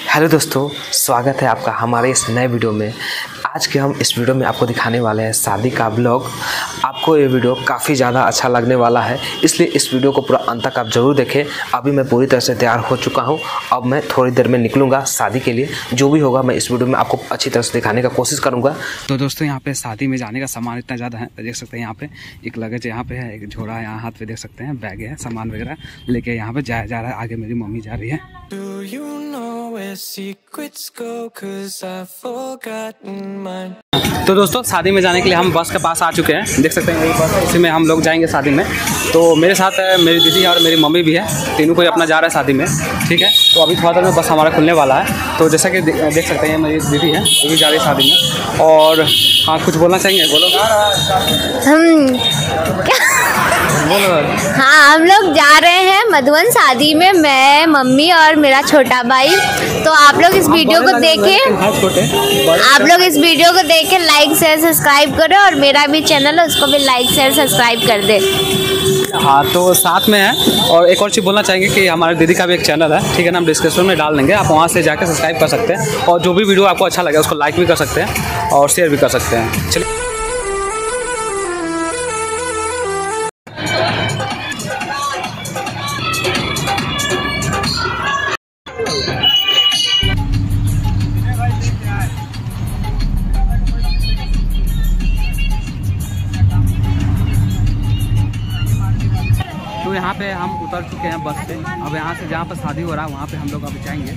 Hello दोस्तों, स्वागत है आपका हमारे इस नए वीडियो में। आज के हम इस वीडियो में आपको दिखाने वाले हैं शादी का ब्लॉग। आपको ये वीडियो काफ़ी ज़्यादा अच्छा लगने वाला है, इसलिए इस वीडियो को पूरा अंत तक आप ज़रूर देखें। अभी मैं पूरी तरह से तैयार हो चुका हूँ। अब मैं थोड़ी देर में निकलूँगा शादी के लिए। जो भी होगा मैं इस वीडियो में आपको अच्छी तरह से दिखाने का कोशिश करूँगा। तो दोस्तों, यहाँ पे शादी में जाने का सामान इतना ज़्यादा है, देख सकते हैं। यहाँ पे एक लगेज यहाँ पे है, एक झोला है यहाँ हाथ पे देख सकते हैं, बैग है, सामान वगैरह लेके यहाँ पे जा रहा है। आगे मेरी मम्मी जा रही है। तो दोस्तों, शादी में जाने के लिए हम बस के पास आ चुके हैं। देख सकते हैं यही बस है, इसी में हम लोग जाएंगे शादी में। तो मेरे साथ मेरी दीदी और मेरी मम्मी भी है, तीनों कोई अपना जा रहा है शादी में। ठीक है, तो अभी थोड़ा देर में बस हमारा खुलने वाला है। तो जैसा कि देख सकते हैं मेरी दीदी है, वो भी जा रही है शादी में। और हाँ, कुछ बोलना चाहेंगे? बोलो। हाँ, हम लोग जा रहे हैं मधुबन शादी में, मैं, मम्मी और मेरा छोटा भाई। तो आप लोग इस वीडियो को देखें, लाइक शेयर सब्सक्राइब करें, और मेरा भी चैनल है उसको भी लाइक शेयर सब्सक्राइब कर दे। हाँ, तो साथ में है। और एक और चीज़ बोलना चाहेंगे कि हमारे दीदी का भी एक चैनल है, ठीक है ना, हम डिस्क्रिप्शन में डाल देंगे, आप वहाँ से जाकर सब्सक्राइब कर सकते हैं। और जो भी वीडियो आपको अच्छा लगे उसको लाइक भी कर सकते हैं और शेयर भी कर सकते हैं। चलिए। तो यहाँ पे हम उतर चुके हैं बस से। अब यहाँ से जहाँ पर शादी हो रहा है वहाँ पे हम लोग अब जाएंगे।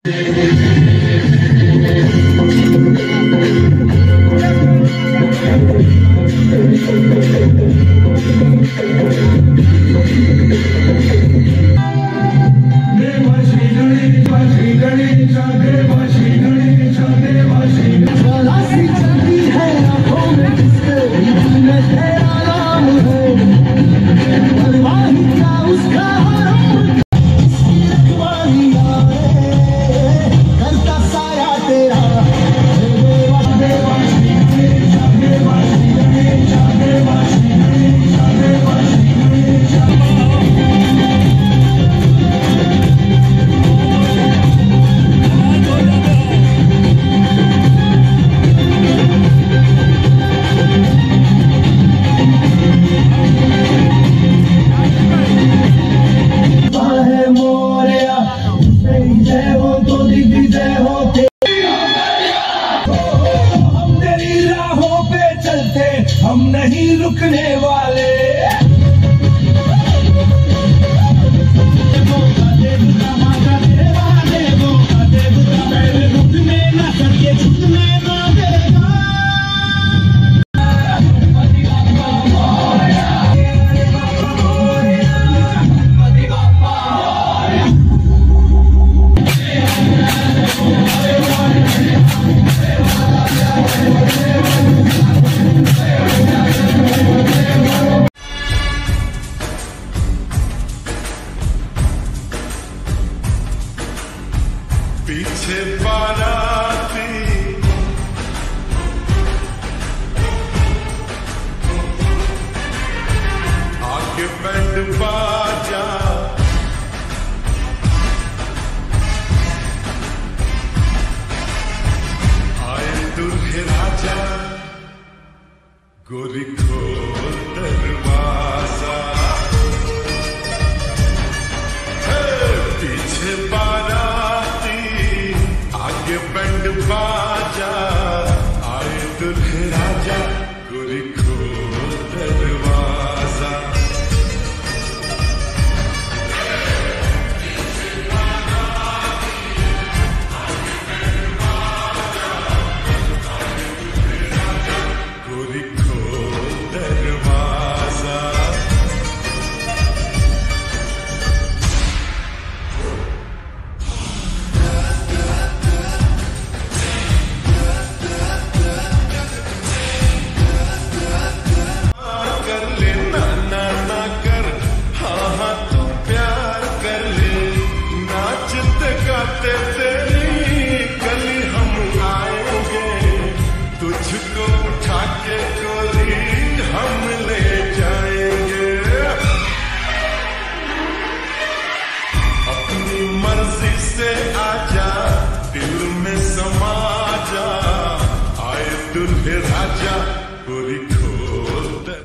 हम नहीं रुकने वाले। पीछे बाराती आगे बैंड बाजा, आए दूल्हे राजा, गोरी खोल दरवाजा। पीछे बाराती आगे बैंड बाजा, आए दूल्हे राजा, गोरी खोल दरवाजा। गोरी खोल दरवाजा। तेरी गली हम आएंगे, तुझको उठा के गोरी हम ले जाएंगे। अपनी मर्जी से आजा, दिल में समा जा, आए दूल्हे राजा, गोरी खोल दे।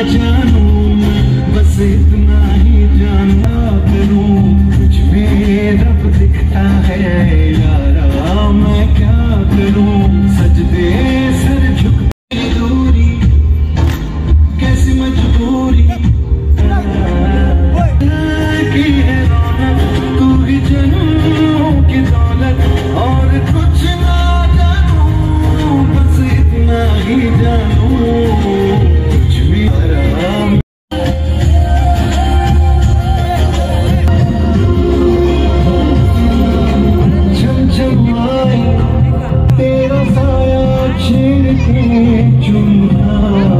जानू बस इतना ही जानना करूं कुछ भी रब दिखता है यारा मैं क्या करूं सजदे सर झुकती दूरी कैसी मजबूरी की है रौनक तू ही जन्मों की दौलत और कुछ ना जानूं बस इतना ही जानूं कुछ भी आराम झमझमाए तेरा साया छेड़ के चुम्मा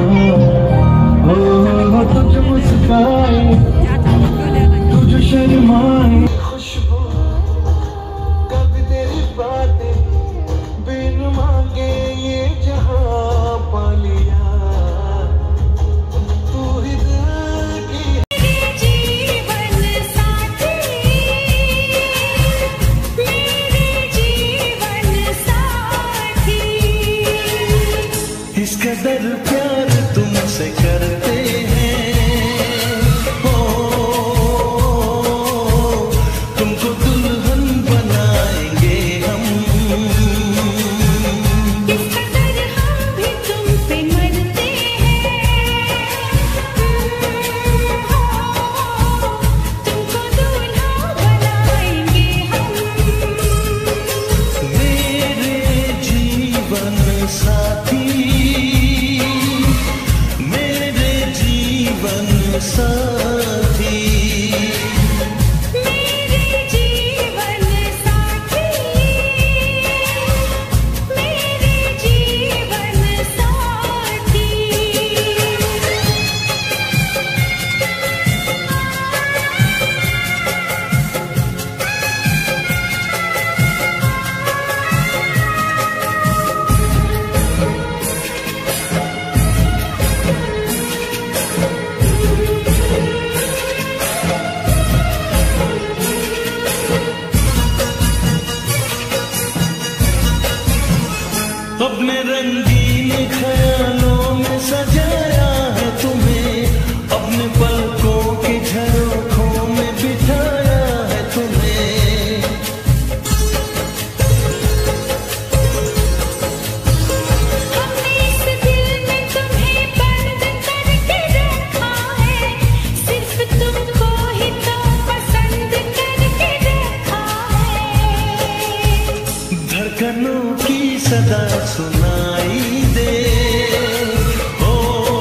हो तुझ मुस्काए तुझ शर्माए खुशबू कभी तेरी बातें बिन मांगे ये जहां पा लिया तू ही दिल की जीवन साथी मेरे जीवन साथी इस कदर प्यार तुमसे करते हैं ओ तुमको दुल्हन बनाएंगे हम इस कदर हम भी तुम पे मरते हैं तुमको दूल्हा बनाएंगे हम मेरे जीवन साथी मेरे जीवन साथी मेरे जीवन साथी मेरे जीवन साथी अपने रंगीन ख्यालों में सजाया है तुम्हें अपने पलकों की झरोखों में बिठाया है तुम्हें हमने इस दिल में तुम्हें बंद करके रखा है सिर्फ तुमको ही तो पसंद करके रखा है धड़कनों की सदा सुनाई दे ओ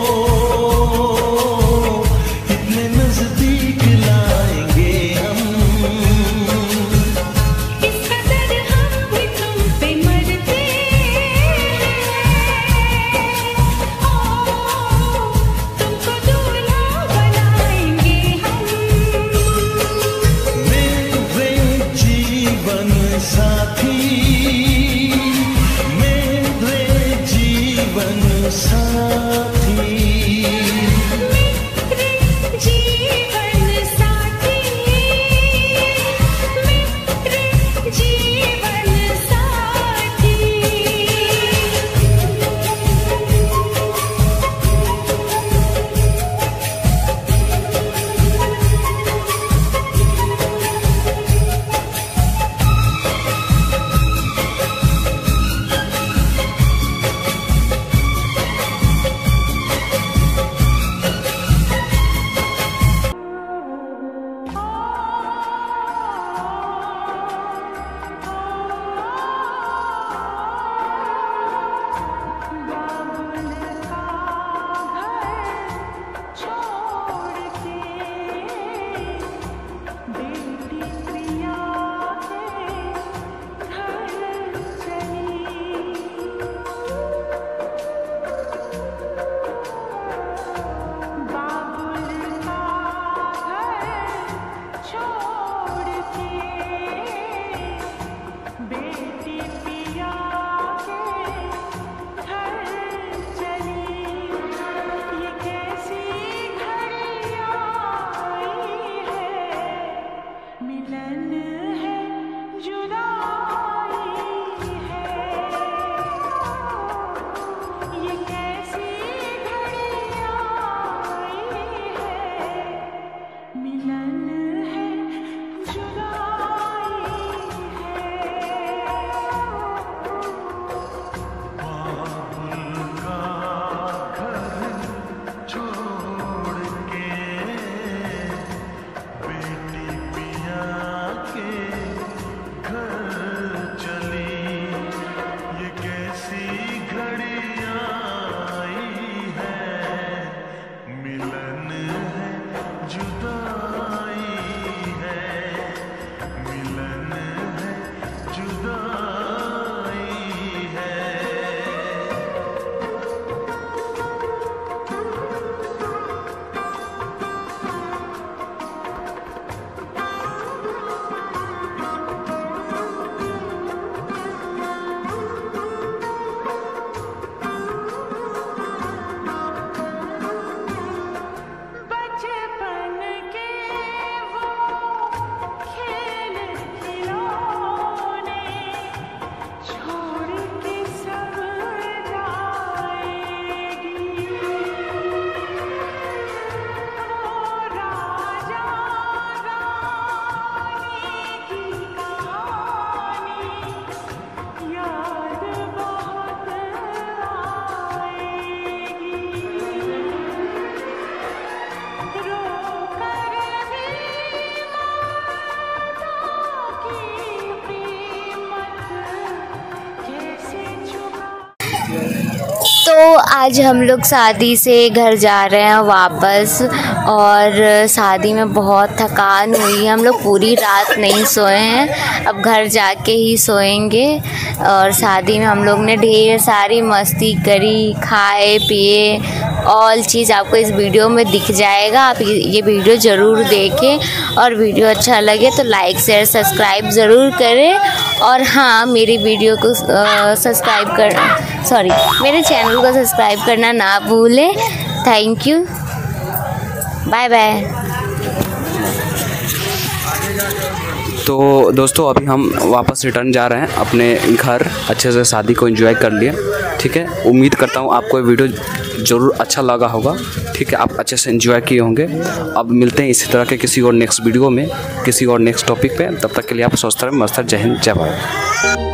इतने नजदीक लाएंगे हम इस कदर हम भी तुम पे मरते हैं तुमको दूल्हा बनाएंगे हम मेरे जीवन साथी मेरे जीवन साथी मेरे जीवन साथी मेरे जीवन साथी तो आज हम लोग शादी से घर जा रहे हैं वापस, और शादी में बहुत थकान हुई है। हम लोग पूरी रात नहीं सोए हैं, अब घर जाके ही सोएंगे। और शादी में हम लोग ने ढेर सारी मस्ती करी, खाए पिए, ऑल चीज़ आपको इस वीडियो में दिख जाएगा। आप ये वीडियो ज़रूर देखें, और वीडियो अच्छा लगे तो लाइक शेयर सब्सक्राइब ज़रूर करें। और हाँ, मेरी वीडियो को मेरे चैनल को सब्सक्राइब करना ना भूलें। Thank you, bye bye. तो दोस्तों अभी हम वापस रिटर्न जा रहे हैं अपने घर। अच्छे से शादी को एंजॉय कर लिए, ठीक है। उम्मीद करता हूँ आपको ये वीडियो ज़रूर अच्छा लगा होगा, ठीक है। आप अच्छे से एंजॉय किए होंगे। अब मिलते हैं इसी तरह के किसी और नेक्स्ट वीडियो में, किसी और नेक्स्ट टॉपिक पे। तब तक के लिए आप स्वस्थ रहें, मस्त रहें। जय हिंद, जय भारत।